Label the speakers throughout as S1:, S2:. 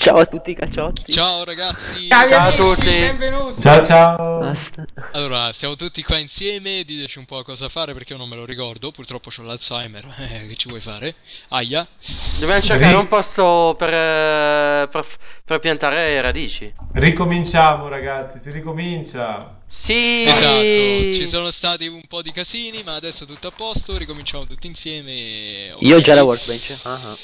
S1: Ciao a tutti i caciotti.
S2: Ciao ragazzi.
S3: Ciao
S4: a tutti.
S3: Benvenuti.
S4: Ciao ciao.
S1: Basta.
S2: Allora, siamo tutti qua insieme, diteci un po' cosa fare perché io non me lo ricordo, purtroppo ho l'Alzheimer, che ci vuoi fare? Aia.
S5: Dobbiamo cercare un posto per piantare radici.
S4: Ricominciamo ragazzi, si ricomincia.
S5: Sì.
S2: Esatto, ci sono stati un po' di casini, ma adesso tutto a posto, ricominciamo tutti insieme.
S1: Io ho già la workbench.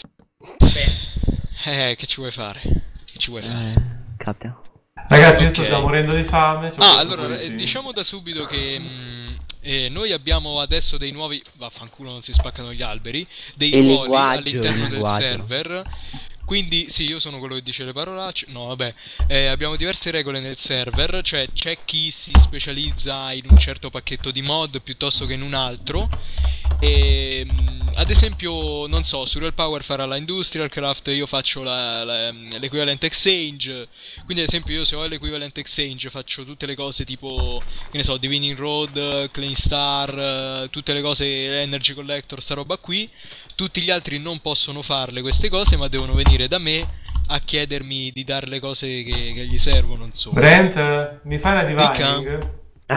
S2: Che ci vuoi fare? Che ci vuoi fare?
S1: Capita.
S4: Ragazzi, io
S2: Ok.
S4: sto già morendo di fame.
S2: Allora, diciamo da subito che noi abbiamo adesso dei nuovi... Vaffanculo, non si spaccano gli alberi. Dei
S1: Il
S2: ruoli
S1: linguaggio,
S2: all'interno
S1: il
S2: del
S1: linguaggio.
S2: server. Quindi, sì, io sono quello che dice le parolacce. No, vabbè. Abbiamo diverse regole nel server. Cioè, c'è chi si specializza in un certo pacchetto di mod piuttosto che in un altro. E, ad esempio, non so, Surreal Power farà la Industrial Craft, io faccio l'Equivalent Exchange. Quindi ad esempio io se ho l'Equivalent Exchange faccio tutte le cose tipo, che ne so, Divining Road, Clean Star, tutte le cose, Energy Collector, sta roba qui. Tutti gli altri non possono farle queste cose, ma devono venire da me a chiedermi di dare le cose che gli servono, insomma.
S4: Brent, mi fai una divining?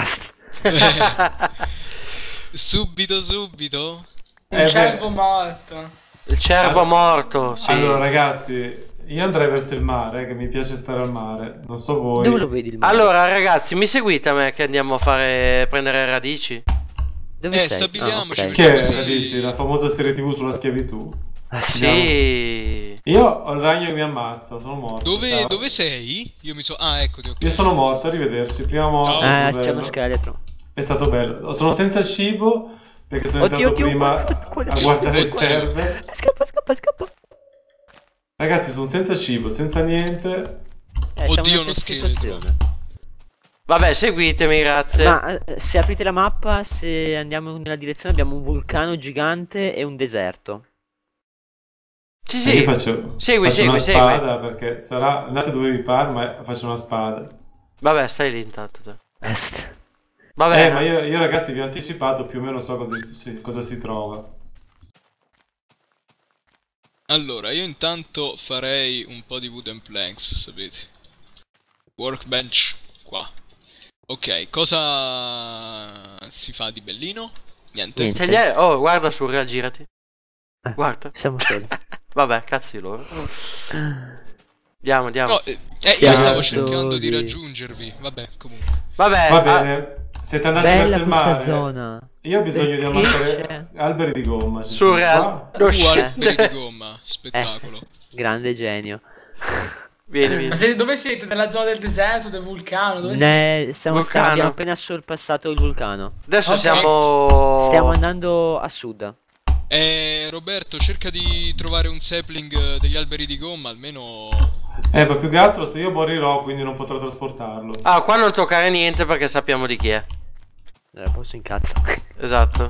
S2: Subito?
S3: Un cervo morto.
S5: Il cervo morto, sì.
S4: Allora ragazzi, io andrei verso il mare, che mi piace stare al mare. Non so voi.
S1: Dove lo vedi il mare?
S5: Allora ragazzi, mi seguite a me che andiamo a prendere radici?
S1: Dove sei?
S2: stabiliamoci,
S1: Ah, ok.
S4: Che
S2: Così-
S4: dici? La famosa serie TV sulla schiavitù.
S5: Sì.
S4: Io ho il ragno che mi ammazza, sono morto. Ciao.
S2: Dove sei? Io mi so... Ah, eccoti, ok.
S4: Io sono morto, arrivederci. Prima morte, è stato
S1: C'è uno
S4: bello.
S1: scheletro.
S4: È stato bello. Sono senza cibo perché sono entrato prima a guardare il server.
S1: Scappa.
S4: Ragazzi, sono senza cibo, senza niente.
S1: Siamo
S2: Oddio,
S1: nella
S2: uno
S1: stessa
S2: scheletro.
S1: situazione.
S5: Vabbè, seguitemi, grazie.
S1: Ma se aprite la mappa, se andiamo nella direzione, abbiamo un vulcano gigante e un deserto.
S5: Sì,
S4: E
S5: sì.
S4: io faccio
S5: Segui.
S4: una spada perché sarà andate dove vi pare, ma faccio una spada.
S5: Vabbè, stai lì intanto te.
S1: Est.
S5: Vabbè.
S4: Ma io ragazzi vi ho anticipato, più o meno so cosa si trova.
S2: Allora, io intanto farei un po' di wooden planks, sapete. Workbench, qua. Ok, cosa si fa di bellino? Niente.
S1: Niente.
S5: Oh, guarda Surreal, girati. Guarda.
S1: Siamo soli.
S5: Vabbè, cazzi loro. Andiamo.
S2: No, io
S1: Siamo
S2: stavo cercando di
S1: soli.
S2: raggiungervi. Vabbè, comunque.
S5: Vabbè.
S4: Va bene, siete andati verso
S1: Bella
S4: il
S1: questa
S4: mare.
S1: zona.
S4: Io ho bisogno di
S1: Perché
S4: ammazzare
S1: c'è?
S4: alberi di gomma. ci sono
S5: Surreal.
S4: qua.
S5: Lo
S2: alberi
S5: scende.
S2: di gomma, spettacolo.
S1: Grande genio.
S5: Vieni.
S3: Ma dove siete? Nella zona del deserto, del vulcano? Dove siete?
S5: Vulcano.
S1: Abbiamo appena sorpassato il vulcano.
S5: Adesso
S3: Ok.
S5: siamo...
S1: Stiamo andando a sud.
S2: Roberto, cerca di trovare un sapling degli alberi di gomma, almeno...
S4: Ma più che altro se io morirò, quindi non potrò trasportarlo.
S5: Ah, qua non toccare niente perché sappiamo di chi è.
S1: Posso incazzo.
S5: Esatto.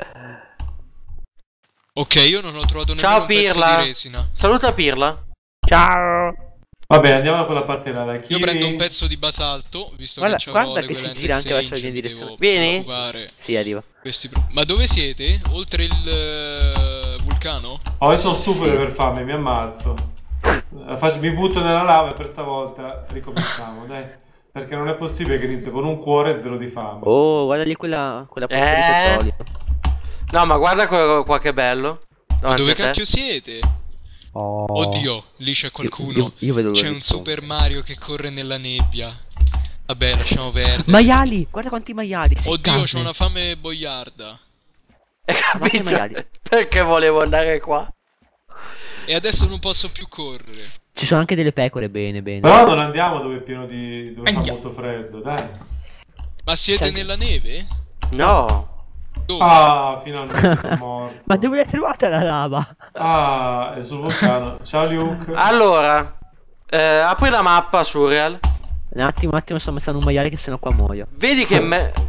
S2: Ok, io non ho trovato nemmeno
S5: Ciao
S2: un pezzo
S5: Pirla.
S2: di resina.
S5: Saluta Pirla.
S1: Ciao.
S4: Vabbè, andiamo da quella parte là. La
S2: Io
S4: Kiri.
S2: prendo un pezzo di basalto, visto
S1: Guarda-
S2: che c'avevo
S1: guarda
S2: le
S1: che si
S2: quelle
S1: gira anche verso la
S2: exchange,
S1: mia
S2: mi
S1: direzione.
S2: devo
S5: Vieni.
S2: preoccupare
S1: Sì, arriva.
S2: Ma dove siete? Oltre il vulcano?
S4: Oh, io sono stufo di aver fame, mi ammazzo. Mi butto nella lava e per stavolta ricominciamo, dai. Perché non è possibile che inizio con un cuore e zero di fame.
S1: Oh, guarda lì quella pozza di petrolio.
S5: No, ma guarda qua che bello.
S2: Ma
S5: Davanti
S2: dove
S5: a te.
S2: cacchio siete?
S1: Oh.
S2: Oddio, lì c'è qualcuno.
S1: Io vedo
S2: C'è un Super Mario che corre nella nebbia. Vabbè, lasciamo perdere.
S1: Maiali, guarda quanti maiali.
S2: Oddio, c'ho una fame boiarda.
S5: Hai
S1: Basta
S5: capito?
S1: maiali.
S5: Perché volevo andare qua?
S2: E adesso non posso più correre.
S1: Ci sono anche delle pecore, bene.
S4: Però non andiamo dove è pieno di... dove fa
S3: Andiamo.
S4: molto freddo, dai.
S2: Ma siete
S1: Cioè-
S2: nella neve?
S5: No.
S2: Dove?
S4: Ah, finalmente sono morto.
S1: Ma dove l'hai trovata la lava?
S4: Ah, è sul vulcano. Ciao Luke.
S5: Allora, apri la mappa Surreal.
S1: Un attimo, sto mettendo un maiale che sennò qua muoio.
S5: Vedi che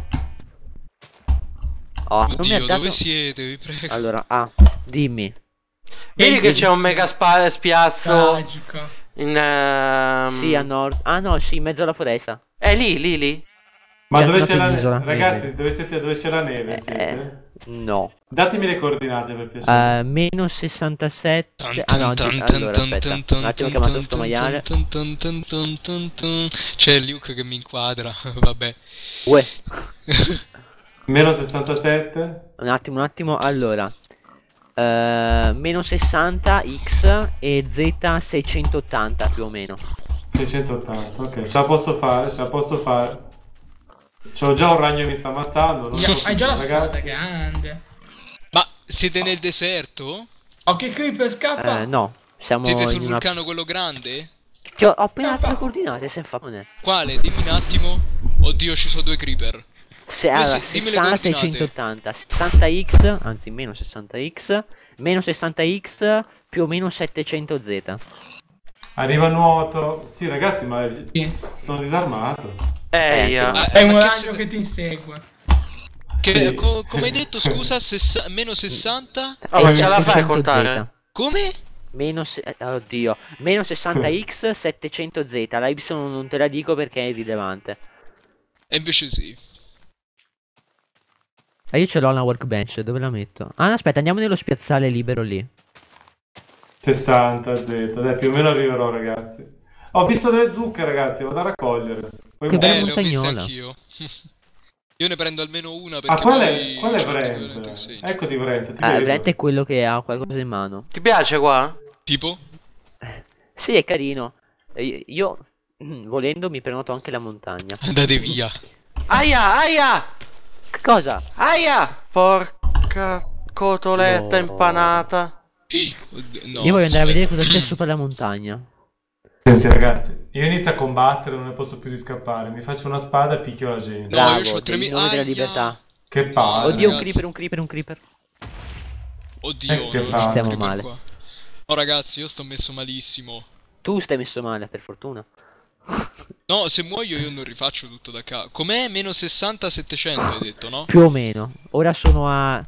S1: Oh, non mi ha
S2: Oddio,
S1: dato...
S2: dove siete? Vi prego.
S1: Allora, dimmi.
S5: Vedi che c'è un mega spiazzo
S3: Tragico.
S5: in...
S1: Sì, a nord. Ah no, sì, in mezzo alla foresta.
S5: È lì.
S4: Ma
S1: Cioè,
S4: dove
S1: sono
S4: c'è la
S1: penisola.
S4: neve? Ragazzi, dove c'è la neve siete?
S1: No.
S4: Datemi le coordinate per piacere.
S1: Meno 67. Ah no, allora aspetta. Un attimo che ho chiamato sto maiale.
S2: C'è Luke che mi inquadra. Vabbè.
S1: Uè.
S4: Meno 67.
S1: Un attimo. Allora. Meno 60 X e Z 680 più o meno.
S4: 680, ok. Ce la posso fare. C'ho già un ragno che mi sta ammazzando. Non
S3: Hai già la spada
S4: ragazzi.
S3: grande.
S2: Ma siete nel deserto?
S3: Oh, che creeper scappa.
S1: No. Siamo
S2: Siete sul
S1: in una...
S2: vulcano quello grande?
S1: Ho appena dato le coordinate, se fa non è.
S2: Quale? Dimmi un attimo. Oddio, ci sono 2 creeper.
S1: Allora,
S2: dimmi le
S1: 60
S2: coordinate.
S1: 680, 60x, anzi meno 60x, meno 60x più o meno 700z.
S4: Arriva a nuoto. Sì, ragazzi, ma
S3: Sì.
S4: sono disarmato.
S5: Eia.
S3: È un
S2: ma
S3: ragno che ti insegue.
S2: Che,
S4: Sì.
S2: come hai detto, scusa, meno 60?
S5: Oh, ma ce la fai a
S1: 700Z.
S5: contare?
S2: Come?
S1: Oddio, meno 60x 700z. La Y non te la dico perché è irrilevante.
S2: E invece sì.
S1: Io ce l'ho una workbench, dove la metto? Ah, no, aspetta, andiamo nello spiazzale libero lì.
S4: 60 Z. Dai, più o meno arriverò, ragazzi. Ho visto delle zucche, ragazzi, vado a raccogliere. Poi
S1: Che bella
S2: Le ho viste
S1: montagnola.
S2: anch'io. Io ne prendo almeno una perché
S4: Ah, qual
S2: poi
S4: è
S2: c'ho
S4: Brent?
S2: sì.
S4: Eccoti Brent, ti vedo.
S1: Brent è quello che ha qualcosa in mano.
S5: Ti piace qua?
S2: Tipo?
S1: Sì, è carino. Io, volendo, mi prenoto anche la montagna.
S2: Andate via.
S5: Aia!
S1: Che cosa?
S5: Aia! Porca cotoletta
S1: No.
S5: impanata.
S2: Oddio, no,
S1: Io voglio andare a vedere
S2: aspetta.
S1: cosa c'è sopra la montagna.
S4: Senti, ragazzi, io inizio a combattere, non ne posso più di scappare. Mi faccio una spada e picchio la gente.
S2: No, io
S1: Bravo,
S2: c'ho
S1: in
S2: 3000.
S1: nome della
S2: Aia.
S1: libertà.
S4: Che palle.
S1: Oddio,
S2: ragazzi.
S1: un creeper.
S2: Oddio,
S4: che
S2: non
S4: palle.
S2: ci
S1: Stiamo
S2: creeper
S1: male.
S2: qua. Oh ragazzi, io sto messo malissimo.
S1: Tu stai messo male, per fortuna.
S2: No, se muoio io non rifaccio tutto da capo. Com'è? Meno 60 700 hai detto, no?
S1: Più o meno. Ora sono a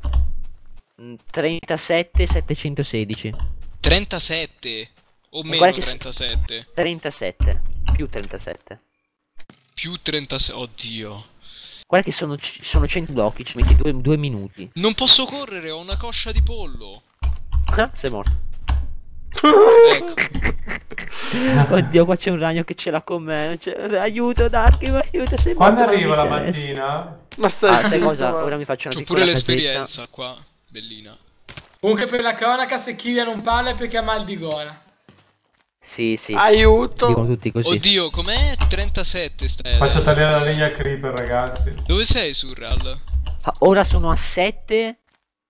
S1: 37 716.
S2: 37 o meno
S1: guarda che-
S2: 37
S1: 37 più 37.
S2: più 36. Oddio.
S1: Guarda che sono 100 blocchi, ci metti 2 minuti.
S2: Non posso correre, ho una coscia di pollo.
S1: Ah, sei morto.
S2: Ecco.
S1: Oddio, qua c'è un ragno che ce l'ha con me. Aiuto, Dark, aiuto. Sei
S4: Quando
S1: morto,
S4: arrivo la
S1: non mi interessa.
S4: mattina?
S5: Ma stai
S1: Sai cosa? Ora mi faccio una
S2: C'ho
S1: piccola
S2: pure
S1: casetta.
S2: l'esperienza qua. Bellina.
S3: Comunque per la cronaca, se Kyria non parla è perché ha mal di gola.
S1: Sì. Dicono
S5: Aiuto!
S1: tutti così.
S2: Oddio, com'è? 37 stai
S4: Faccio
S2: adesso.
S4: tagliare la legna al creeper, ragazzi.
S2: Dove sei, Surreal?
S1: Ora sono a 7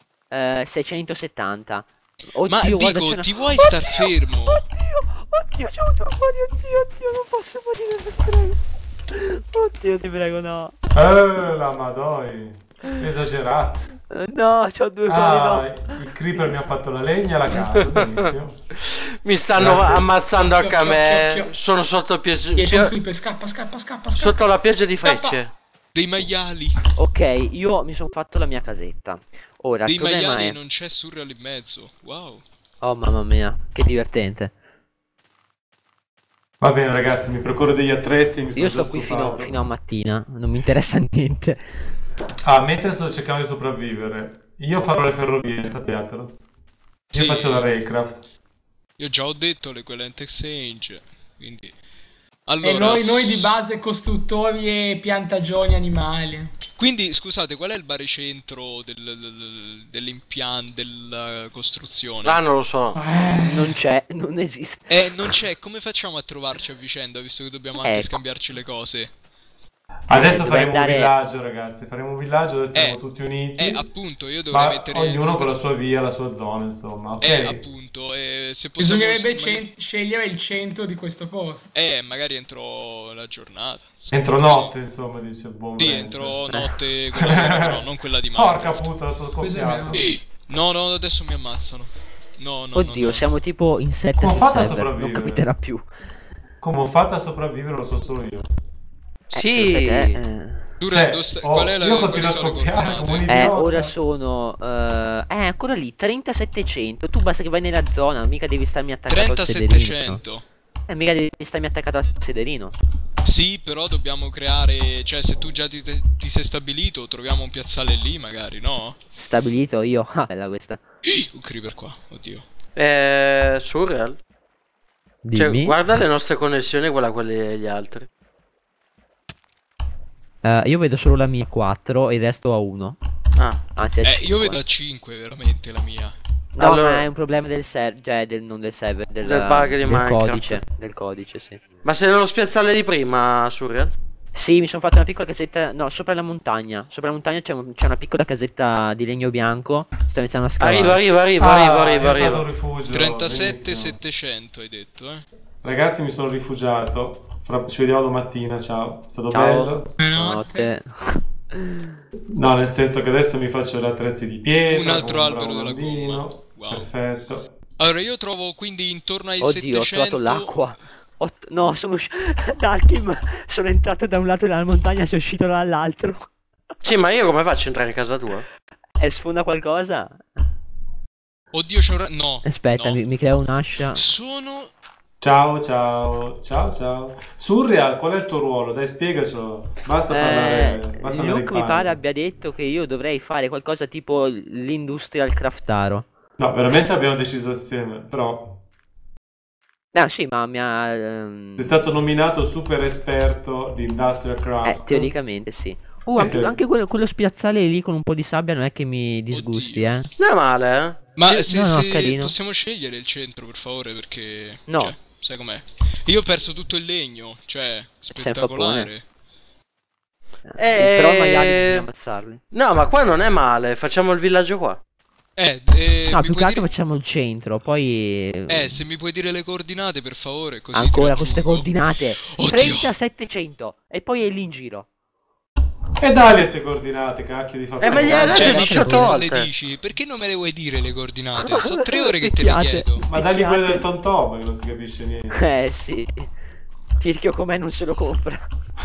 S1: 670. Oddio,
S2: Ma
S1: guarda,
S2: dico,
S1: c'è una-
S2: ti vuoi star fermo?
S1: Oddio, c'è un demonio, oddio, non posso morire, ti prego. Oddio, ti prego, no.
S4: La madoi. Esagerato.
S1: No, c'ho 2
S4: Ah,
S1: cuori, no.
S4: il creeper mi ha fatto la legna e la casa, benissimo.
S5: Mi stanno
S4: Grazie.
S5: ammazzando anche a me.
S3: Chio.
S5: Sono sotto pioggia.
S3: C'è un creeper, scappa.
S5: Sotto la pioggia di frecce.
S2: Dei maiali.
S1: Ok, io mi sono fatto la mia casetta. Ora, il
S2: Dei
S1: problema
S2: maiali
S1: è...
S2: e non c'è Surreal in mezzo. Wow.
S1: Oh, mamma mia, che divertente.
S4: Va bene, ragazzi, mi procuro degli attrezzi. Mi sono
S1: Io
S4: già
S1: sto qui
S4: stufato.
S1: fino a mattina, non mi interessa niente.
S4: Ah, mentre sto cercando di sopravvivere, io farò le ferrovie, sappiatelo. Io
S2: Sì.
S4: faccio la Raycraft.
S2: Io già ho detto l'Equivalent Exchange. Quindi.
S3: E
S2: Allora.
S3: noi di base costruttori e piantagioni animali.
S2: Quindi, scusate, qual è il baricentro dell'impianto, della costruzione?
S5: Ah, non lo so.
S1: Non c'è, non esiste.
S2: Non c'è, come facciamo a trovarci a vicenda, visto che dobbiamo anche
S1: Ecco.
S2: scambiarci le cose?
S4: Adesso
S1: dovrei
S4: faremo
S1: andare-
S4: un villaggio, ragazzi. Faremo un villaggio dove staremo tutti uniti.
S2: Appunto, io dovrei
S4: Ma
S2: mettere...
S4: ognuno con la sua via, la sua zona, insomma. Ok.
S2: appunto, se possiamo...
S3: Bisognerebbe
S2: magari-
S3: scegliere il centro di questo posto.
S2: magari entro la giornata. insomma.
S4: Entro notte, insomma, dice il buon
S2: Sì,
S4: Brent.
S2: entro notte, quella vera, però, non quella di mare.
S4: Porca puzza, la sto scoppiando.
S2: No, adesso mi ammazzano. No,
S1: Oddio,
S2: no.
S1: siamo tipo in 7
S4: Come ho
S1: sul
S4: fatto a
S1: server, non
S4: sopravvivere?
S1: capiterà più.
S4: Come ho fatto a sopravvivere lo so solo io.
S5: Sì.
S2: Surreal, dove sta- qual è la...
S4: io
S2: quali
S4: continuo a
S2: sono le
S4: scoppiare
S2: coordinate?
S4: come un idiota.
S1: Ora sono... ancora lì, 3700. Tu basta che vai nella zona, mica devi starmi attaccato al sederino.
S2: 3700.
S1: Mica devi starmi attaccato al sederino.
S2: Sì, però dobbiamo creare... Cioè, se tu già ti sei stabilito, troviamo un piazzale lì, magari, no?
S1: Stabilito io. Ah, bella questa.
S2: Un creeper qua, oddio.
S5: Surreal. Cioè,
S1: Dimmi.
S5: guarda le nostre connessioni, quella quelle degli altri.
S1: Io vedo solo la mia 4 e il resto a 1.
S5: Ah,
S1: Anzi, a
S2: Io
S1: 5.
S2: vedo a 5, veramente, la mia.
S1: No,
S5: allora-
S1: ma è un problema del server, cioè non del server,
S5: Del bug di Minecraft.
S1: codice. Del codice, sì.
S5: ma sei nello spiazzale di prima, Surreal?
S1: Sì, mi sono fatto una piccola casetta. No, sopra la montagna. Sopra la montagna c'è una piccola casetta di legno bianco. Sto iniziando a scavare.
S5: Arriva.
S4: È diventato un rifugio.
S2: 37.700 hai detto, eh?
S4: Ragazzi, mi sono rifugiato. Ci vediamo domattina, ciao. È stato
S1: Ciao.
S4: bello.
S3: Buonanotte.
S4: No, nel senso che adesso mi faccio gli attrezzi di pietra.
S2: Un altro
S4: compro
S2: albero
S4: un
S2: della
S4: bambino.
S2: gomma. Wow.
S4: Perfetto.
S2: Allora, io trovo quindi intorno ai
S1: Oddio, ho
S2: 700...
S1: trovato l'acqua. No, sono uscito. Darkim, sono entrato da un lato della montagna e sono uscito dall'altro.
S5: Sì, ma io come faccio a entrare in casa tua?
S1: E sfonda qualcosa?
S2: Oddio, c'è un... No.
S1: Aspetta,
S2: no.
S1: mi creo un'ascia.
S2: Sono...
S4: Ciao. Surreal, qual è il tuo ruolo? Dai, spiegacelo. Basta parlare. Basta andare in
S1: Luke mi
S4: panne.
S1: pare abbia detto che io dovrei fare qualcosa tipo l'industrial craftaro.
S4: No, veramente abbiamo deciso assieme. Però
S1: No, sì, ma mi ha...
S4: sei stato nominato super esperto di Industrial Craft.
S1: teoricamente sì. Anche,
S4: Ok.
S1: anche quello spiazzale lì con un po' di sabbia non è che mi disgusti,
S2: Oddio.
S5: Non è male, eh?
S2: Ma
S1: Sì,
S2: se,
S1: no,
S2: se
S1: carino.
S2: possiamo scegliere il centro, per favore, perché...
S1: No.
S2: Cioè, sai com'è? Io ho perso tutto il legno, cioè, spettacolare.
S1: Però i maiali bisogna ammazzarli.
S5: No, ma qua non è male, facciamo il villaggio qua.
S1: No,
S2: mi
S1: più
S2: puoi
S1: che altro
S2: dire...
S1: facciamo il centro, poi...
S2: se mi puoi dire le coordinate, per favore, così
S1: Ancora
S2: ti
S1: queste
S2: raggiungo.
S1: coordinate.
S2: Oddio.
S1: 3700 e poi è lì in giro.
S4: E dai queste coordinate, cacchio di fa.
S5: ma gli hai detto
S2: Cioè, ma
S5: 18
S2: perché non le
S5: volte.
S2: dici? Perché non me le vuoi dire le coordinate? Sono 3 ore che te le
S1: Picchiate.
S2: chiedo.
S4: Ma dagli quelle del Tom Tom che non si capisce niente.
S1: Sì. Tirchio com'è non se lo compra.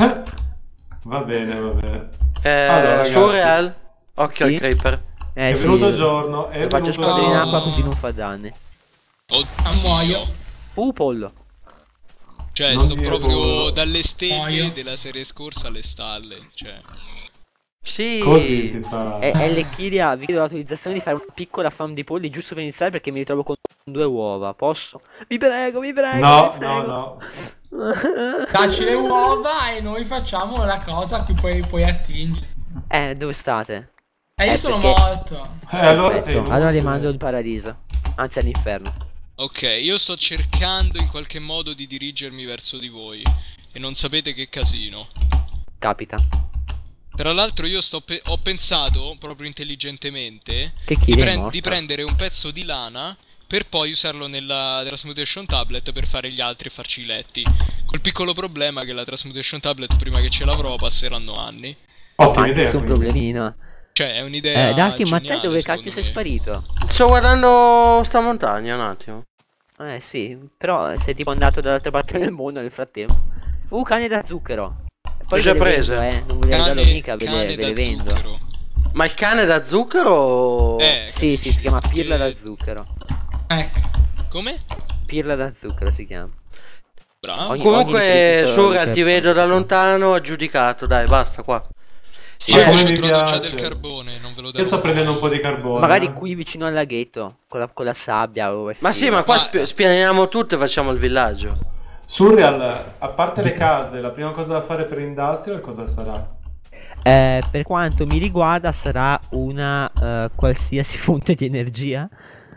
S4: Va bene. Allora, ragazzi,
S5: Surreal? Occhio
S1: Sì?
S5: al creeper.
S4: è
S1: Sì.
S4: venuto giorno, è
S1: Lo faccio
S4: venuto
S1: esplodere in
S4: giorno.
S1: acqua così non fa danni.
S2: Oddio.
S3: muoio.
S1: Pollo.
S2: Cioè,
S4: Non
S2: sto
S4: dire
S2: proprio
S4: pollo.
S2: dalle stelle
S3: Muoio.
S2: della serie scorsa alle stalle. Cioè,
S5: Sì.
S4: Così si fa.
S1: E Lecchiria, vi do l'autorizzazione di fare una piccola farm di polli giusto per iniziare perché mi ritrovo con 2 uova. Posso? Vi prego, vi prego.
S4: No,
S1: vi prego.
S4: no.
S3: Dacci le uova e noi facciamo la cosa a cui puoi attingere.
S1: Dove state?
S3: Io sono
S1: perché-
S3: morto.
S4: Allora sei
S1: Perfetto, allora li
S4: inutile.
S1: mando in paradiso. Anzi all'inferno.
S2: ok, io sto cercando in qualche modo di dirigermi verso di voi. E non sapete che casino.
S1: Capita.
S2: Tra l'altro io ho pensato, proprio intelligentemente,
S1: Che
S2: di,
S1: Kiri è morta.
S2: di prendere un pezzo di lana per poi usarlo nella Transmutation Tablet per fare gli altri e farci i letti. Col piccolo problema che la Transmutation Tablet prima che ce l'avrò passeranno anni.
S4: Ottima
S1: Ah,
S4: idea.
S1: questo è un
S4: quindi.
S1: problemino.
S2: Cioè, è un'idea
S1: Darky, ma te
S2: geniale,
S1: dove
S2: secondo
S1: cacchio sei
S2: me.
S1: sparito?
S5: Sto guardando sta montagna un attimo.
S1: Sì, però sei tipo andato dall'altra parte del mondo nel frattempo. Cane da zucchero. E poi
S5: Già
S1: ve le
S5: prese?
S1: vendo, non ve le regalo mica, ve
S2: cane
S1: le
S2: da
S1: vendo.
S2: zucchero.
S5: Ma il cane da zucchero?
S1: Sì, si chiama pirla da zucchero.
S3: Ecco.
S2: Come?
S1: Pirla da zucchero si chiama.
S2: Bravo.
S1: Ogni
S5: Comunque,
S1: riferimento
S5: Surreal, ti
S1: al
S5: vedo da
S1: personaggio.
S5: lontano, aggiudicato. Dai, basta qua.
S1: Sì,
S2: Io
S4: come
S2: ci ho
S4: mi
S2: trovato già
S4: piace.
S2: del carbone, non ve lo
S4: Io
S2: darò.
S4: sto prendendo un po' di carbone.
S1: magari qui vicino al laghetto, con la sabbia o
S5: Ma sì, ma qua
S2: Ma-
S5: spianiamo tutto e facciamo il villaggio.
S4: Surreal, a parte le case, la prima cosa da fare per Industrial cosa sarà?
S1: Per quanto mi riguarda sarà una qualsiasi fonte di energia.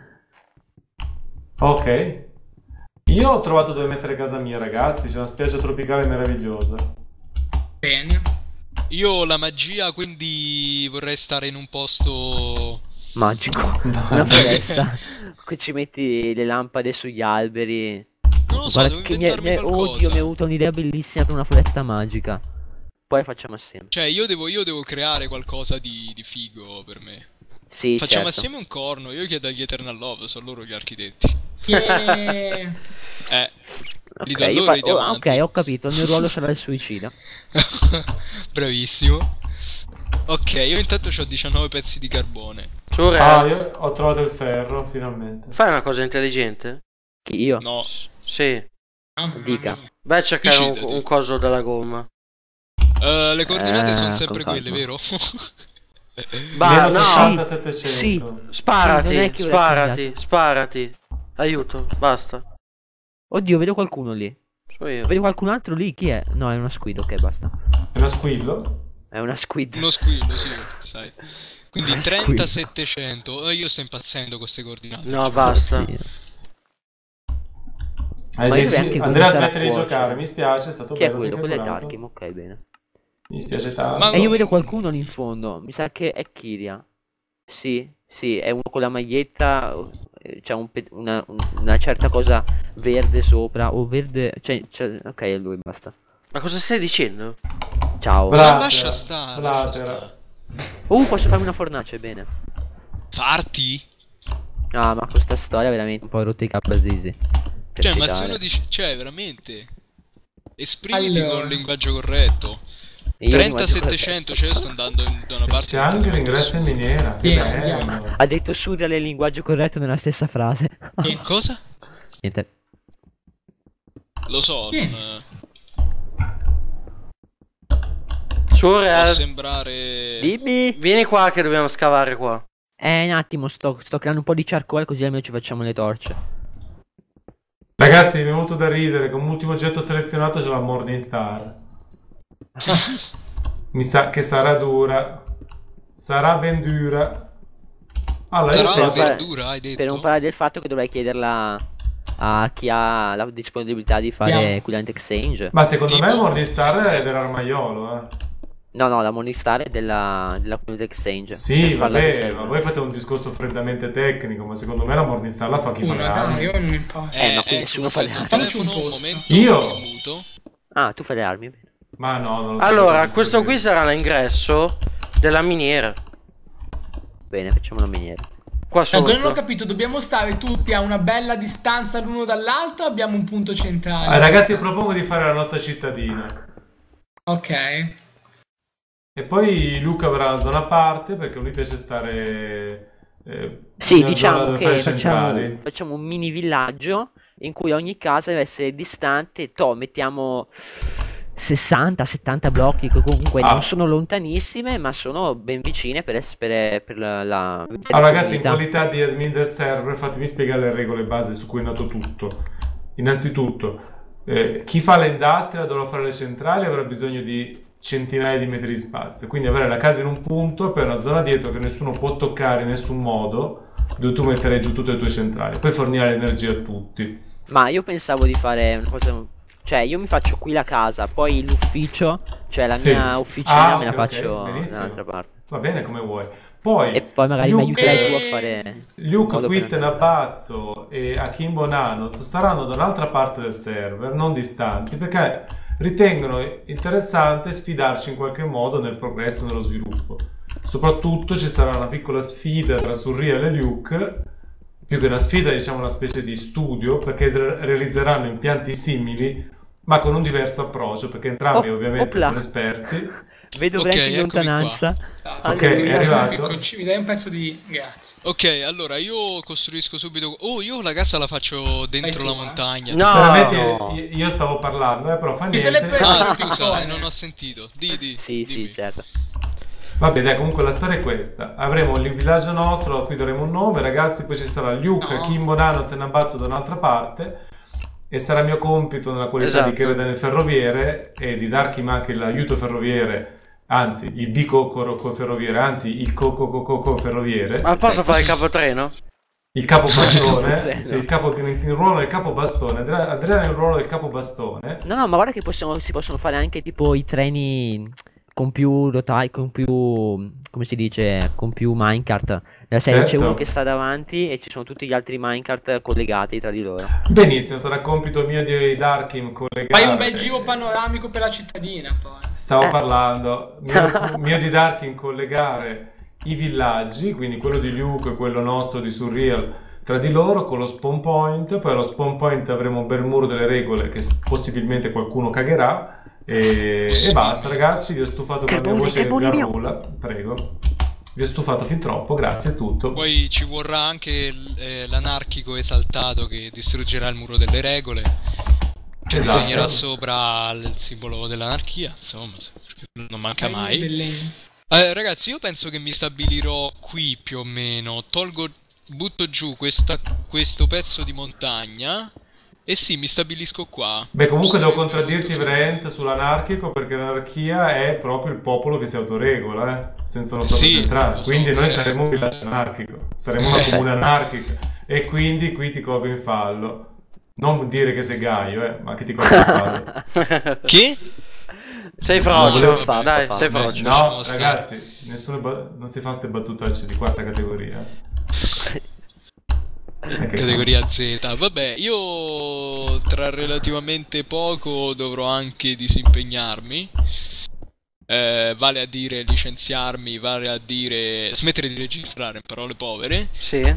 S4: Ok. Io ho trovato dove mettere casa mia, ragazzi. C'è una spiaggia tropicale meravigliosa.
S3: Bene.
S2: Io ho la magia, quindi vorrei stare in un posto...
S1: Magico. Una foresta. Qui ci metti le lampade sugli alberi.
S2: Non lo so,
S1: Guarda
S2: devo
S1: che
S2: inventarmi
S1: oddio,
S2: qualcosa.
S1: mi è avuto un'idea bellissima per una foresta magica. Poi facciamo assieme.
S2: Cioè, io devo creare qualcosa di figo per me.
S1: Sì,
S2: Facciamo
S1: certo.
S2: assieme un corno, io chiedo agli Eternal Love, sono loro gli architetti.
S3: Yeah.
S2: Gli
S1: Ok,
S2: do
S1: io
S2: loro i
S1: fa-
S2: diamanti.
S1: ok, ho capito. Il mio ruolo sarà il suicidio.
S2: Bravissimo. Ok, io intanto ho 19 pezzi di carbone.
S5: Surreal,
S4: Io ho trovato il ferro, finalmente.
S5: fai una cosa intelligente?
S1: Chi io?
S2: No.
S5: Sì.
S3: Mamma
S1: Dica.
S3: mia.
S5: Vai a cercare
S2: Deciditi.
S5: un coso della gomma.
S2: Le coordinate sono sempre
S1: con
S2: quelle,
S1: calma.
S2: vero?
S5: Bah,
S4: Meno
S5: no.
S4: 60,
S1: Sì,
S4: 700.
S1: sì. Non è
S5: Sparati,
S1: che io l'ho
S5: sparati, sparati. Aiuto, basta.
S1: Oddio, vedo qualcuno lì.
S5: So io.
S1: Vedo qualcun altro lì? Chi è? No, è una squid, ok, basta.
S4: È uno squillo?
S1: È una squid.
S2: Uno squillo, sì, sai. Quindi
S1: Uno
S2: 30-700. Io sto impazzendo con queste coordinate.
S5: No,
S2: cioè.
S5: basta.
S1: Sì.
S4: Ah,
S1: Ma
S4: sì,
S1: io
S4: sì.
S1: anche
S4: Andrea,
S1: cominciare a
S4: smetti di
S1: cuocere.
S4: giocare, mi spiace, è stato
S1: Chi è
S4: bello.
S1: quello?
S4: che
S1: Quello è
S4: catturato.
S1: Darkim, ok, bene.
S4: Mi spiace tanto.
S2: Ma-
S1: E io vedo qualcuno lì in fondo. Mi sa che è Kiria. Sì, sì, è uno con la maglietta. C'è una certa cosa verde sopra. O verde. Ok, è lui, basta.
S5: Ma cosa stai dicendo?
S1: Ciao.
S4: Bra-
S2: Ma lascia stare, lascia
S4: Blatera.
S2: stare.
S1: Posso farmi una fornace, bene.
S2: Farti?
S1: Ah, ma questa storia è veramente un po' rotta i cappasisi. Per
S2: Cioè, ma se
S1: spiegare.
S2: uno dice... Cioè, veramente... Esprimiti
S3: Allora.
S2: con un linguaggio corretto.
S1: Io mi mangio
S2: 30-700, cioè io sto andando da una parte.
S4: C'è anche l'ingresso in miniera. Che
S3: Sì,
S4: bello.
S3: andiamo.
S1: Ha detto surreal e il linguaggio corretto nella stessa frase.
S2: Cosa?
S1: Niente.
S2: Lo so,
S3: Sì.
S2: può
S5: Surreal,
S2: sembrare...
S1: Dimmi.
S5: vieni qua che dobbiamo scavare qua.
S1: Un attimo, sto creando un po' di charcoal così almeno ci facciamo le torce.
S4: Ragazzi, mi è venuto da ridere. Come ultimo oggetto selezionato c'è la Morningstar. Mi sa che sarà dura. Sarà ben dura. Allora,
S2: Sarà
S4: io
S2: una
S4: penso-
S2: verdura, hai detto?
S1: Per non parlare del fatto che dovrei chiederla a chi ha la disponibilità di fare
S3: Andiamo.
S1: Equivalent Exchange.
S4: Ma secondo
S2: Tipo?
S4: me il Morningstar è dell'armaiolo,
S1: No, la Morningstar è della Equivalent Exchange.
S4: Sì,
S1: Per farla
S4: vabbè,
S1: riserva.
S4: ma voi fate un discorso freddamente tecnico, ma secondo me la Morningstar la fa chi fa le
S3: Una,
S4: armi.
S3: dai, io non importa.
S1: ma qui nessuno fa le
S2: perfetto,
S1: armi.
S2: il telefono,
S3: Facci un
S2: un
S3: post.
S2: momento,
S4: Io?
S2: mi muto.
S1: Ah, tu fai le armi.
S4: Ma no, non lo so.
S5: Allora,
S4: cosa
S5: questo
S4: sto
S5: qui
S4: dicendo.
S5: sarà l'ingresso della miniera.
S1: Bene, facciamo una miniera.
S5: Qua
S3: Ecco, non ho
S5: sotto.
S3: capito, dobbiamo stare tutti a una bella distanza l'uno dall'altro o abbiamo un punto centrale?
S4: Ragazzi, propongo di fare la nostra cittadina.
S3: Ok.
S4: E poi Luca avrà una zona a parte perché a lui piace stare.
S1: Sì,
S4: nella zona
S1: diciamo
S4: dove fare
S1: che
S4: i centrali.
S1: facciamo un mini villaggio in cui ogni casa deve essere distante. Mettiamo 60-70 blocchi che comunque
S4: Ah.
S1: non sono lontanissime, ma sono ben vicine per la
S4: Allora, ragazzi, in
S1: comunità.
S4: qualità di admin del server, fatemi spiegare le regole base su cui è nato tutto. Innanzitutto, chi fa le industrial dovrà fare le centrali avrà bisogno di centinaia di metri di spazio. Quindi avere la casa in un punto e poi una zona dietro che nessuno può toccare in nessun modo, dove tu metterai giù tutte le tue centrali. Poi fornire l'energia a tutti.
S1: Ma io pensavo di fare una cosa. Cioè, io mi faccio qui la casa, poi l'ufficio, cioè la
S4: Sì.
S1: mia officina
S4: Ah,
S1: me la
S4: ok, ok,
S1: faccio
S4: benissimo.
S1: dall'altra parte.
S4: Va bene come vuoi. Poi,
S1: E poi magari mi
S4: Luke-
S1: aiuterai tu a fare.
S4: Luke,
S1: modo per-
S4: Quit, Nabazzo e Akimbo Nanos staranno da un'altra parte del server, non distanti, perché ritengono interessante sfidarci in qualche modo nel progresso e nello sviluppo. Soprattutto ci sarà una piccola sfida tra Surreal e Luke, più che una sfida, diciamo una specie di studio, perché realizzeranno impianti simili, ma con un diverso approccio, perché entrambi
S1: Oh,
S4: ovviamente
S1: opla.
S4: sono esperti.
S1: Vedo
S2: Ok,
S1: Brent in
S2: eccomi
S1: lontananza.
S4: Ok, è arrivato.
S3: Ecco, mi dai un pezzo di... Grazie.
S2: Ok, allora io costruisco subito... Oh, io la casa la faccio dentro
S3: Vai
S2: la
S3: tu,
S2: montagna.
S5: No.
S4: Veramente
S1: no.
S4: io stavo parlando, però fa
S3: se l'è
S4: niente.
S3: preso.
S2: Ah,
S3: Ah,
S2: scusa,
S3: no.
S2: non ho sentito. Di,
S1: Sì,
S2: dimmi.
S1: sì, certo.
S4: Vabbè, dai, comunque la storia è questa. Avremo il villaggio nostro a cui daremo un nome, ragazzi, poi ci sarà Luke,
S3: No.
S4: Kimbo, Nanos e Nabazzo da un'altra parte. E sarà mio compito nella qualità
S5: Esatto.
S4: di Chiave nel ferroviere e di darchi anche l'aiuto ferroviere, anzi il bico ferroviere, anzi il co ferroviere,
S5: Ma posso fare il capotreno?
S4: il capo bastone,
S1: Prego.
S4: sì, il capo in ruolo del capo bastone, Adriano nel ruolo del capo bastone.
S1: No, ma guarda che si possono fare anche tipo i treni con più rotai, con più, come si dice, con più minecart. Nella serie c'è
S4: Certo.
S1: uno che sta davanti e ci sono tutti gli altri minecart collegati tra di loro.
S4: Benissimo, sarà compito mio di Darkim collegare.
S3: Fai un bel giro panoramico per la cittadina poi.
S4: Stavo parlando, mio di Darkin collegare i villaggi, quindi quello di Luke e quello nostro di Surreal tra di loro con lo spawn point, poi allo spawn point avremo un bel muro delle regole che possibilmente qualcuno cagherà e basta ragazzi, vi ho stufato con la mia voce garrula, prego. Vi ho stufato fin troppo, grazie, è tutto.
S2: Poi ci vorrà anche l'anarchico esaltato che distruggerà il muro delle regole. Cioè
S4: Esatto.
S2: disegnerà sopra il simbolo dell'anarchia, insomma, non manca mai.
S3: Del legno.
S2: Ragazzi, io penso che mi stabilirò qui più o meno. Butto giù questo pezzo di montagna. E sì, mi stabilisco qua.
S4: Beh, comunque devo
S2: Sarebbe
S4: contraddirti,
S2: molto
S4: Brent, sull'anarchico, perché l'anarchia è proprio il popolo che si autoregola, senza uno stato
S2: Sì,
S4: centrale.
S2: lo so,
S4: Quindi noi saremo un villaggio anarchico, saremo una comune anarchica. E quindi qui ti colgo in fallo. Non dire che sei Gaio, ma che ti colgo in fallo.
S2: Che?
S5: Sei
S4: volevo
S5: frocio,
S1: farlo,
S5: dai,
S1: fa.
S5: sei
S2: Beh,
S5: frocio.
S2: no.
S4: No,
S2: Lasciamo stare.
S4: ragazzi, non si fa queste battutacce di quarta categoria.
S2: Categoria Z. Vabbè, io tra relativamente poco dovrò anche disimpegnarmi. Vale a dire licenziarmi, vale a dire smettere di registrare, in parole povere.
S5: Sì.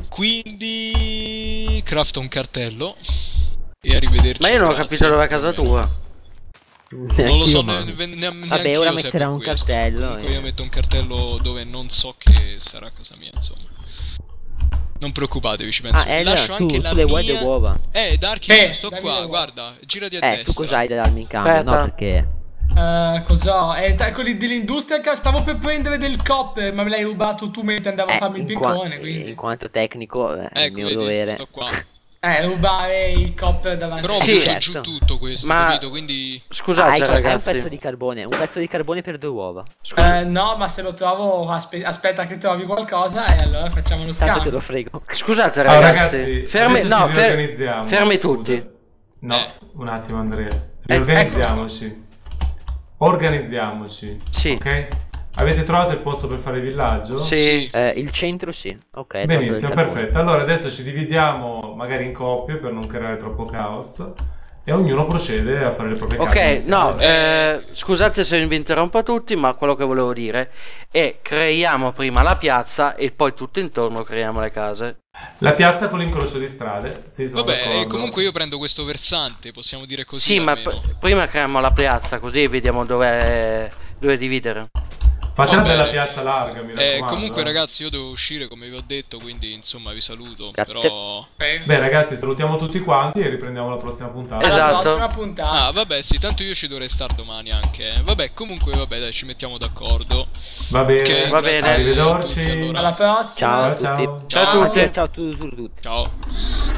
S2: Quindi crafto un cartello e arrivederci.
S5: Ma io non ho
S2: grazie.
S5: capito dove è casa tua.
S2: Non lo so,
S1: Neanch'io,
S2: neanche
S1: Vabbè,
S2: io
S1: ora
S2: se è
S1: metterà
S2: per
S1: un
S2: questo.
S1: cartello
S2: Comunque
S1: e-
S2: io metto un cartello dove non so che sarà casa mia, insomma. Non preoccupatevi, ci penso.
S1: Ah, Elia,
S2: Lascio
S1: tu
S2: anche la
S1: le vuoi le
S2: mia.
S1: uova?
S2: Darky, sto
S3: dammi
S2: qua,
S3: le uova.
S2: guarda, girati a
S1: Tu
S2: destra.
S1: cos'hai da darmi in cambio?
S5: Aspetta.
S1: No, perché...
S3: Cos'ho? Quelli dell'industria, stavo per prendere del copper, ma me l'hai rubato tu mentre andavo a farmi il piccone, quindi.
S1: in quanto tecnico è il
S2: Ecco,
S1: mio
S2: vedi,
S1: dovere.
S2: sto qua.
S3: Rubare il copper davanti.
S2: Però ho
S5: Sì.
S2: butto
S1: Certo.
S2: giù tutto questo,
S5: Ma-
S2: capito? Quindi
S5: Scusate,
S1: hai un
S5: ragazzi.
S1: pezzo di carbone, un pezzo di carbone per 2 uova.
S3: No, ma se lo trovo, aspetta che trovi qualcosa e allora facciamo lo
S1: Tanto te
S3: scambio.
S1: lo frego.
S5: Scusate,
S4: Allora,
S5: ragazzi.
S4: ragazzi,
S5: Fermi,
S4: adesso
S5: no,
S4: ci riorganizziamo.
S5: fermi
S4: Scusa.
S5: tutti.
S4: No,
S2: Eh.
S4: un attimo, Andrea. Riorganizziamoci. Organizziamoci.
S5: Sì.
S4: Ok? Avete trovato il posto per fare il villaggio?
S5: Sì.
S1: Il centro sì. Ok.
S4: Benissimo,
S1: trovato del carbone.
S4: perfetto. Allora adesso ci dividiamo magari in coppie per non creare troppo caos e ognuno procede a fare le proprie case
S5: Ok,
S4: iniziali.
S5: no, scusate se vi interrompo tutti, ma quello che volevo dire è creiamo prima la piazza e poi tutto intorno creiamo le case.
S4: La piazza con l'incrocio di strade. Sì, sono
S2: vabbè,
S4: d'accordo.
S2: comunque io prendo questo versante, possiamo dire così.
S5: Sì, ma
S2: almeno.
S5: prima creiamo la piazza così vediamo dove dividere.
S4: Fate una
S2: Va
S4: bella
S2: bene.
S4: piazza larga, mi raccomando.
S2: Comunque ragazzi, io devo uscire come vi ho detto, quindi insomma vi saluto.
S1: Grazie.
S2: Però
S4: Beh ragazzi, salutiamo tutti quanti e riprendiamo la prossima puntata.
S3: Alla
S5: Esatto.
S3: prossima puntata.
S2: ah, vabbè, sì, tanto io ci dovrei stare domani anche. Vabbè, comunque vabbè, dai, ci mettiamo d'accordo.
S4: Va bene,
S2: Ok,
S5: Va
S2: grazie
S5: bene.
S2: a
S4: arrivederci.
S2: tutti, allora.
S3: Alla prossima.
S1: Ciao a
S4: Ciao,
S1: tutti.
S4: ciao.
S5: Ciao a tutti.
S1: Ciao a tutti.
S2: Ciao.